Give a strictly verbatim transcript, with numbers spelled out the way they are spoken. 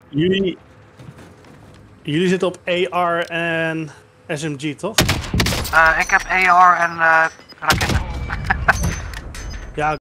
Jullie, jullie zitten op A R en S M G, toch? Uh, ik heb A R en uh, raketten.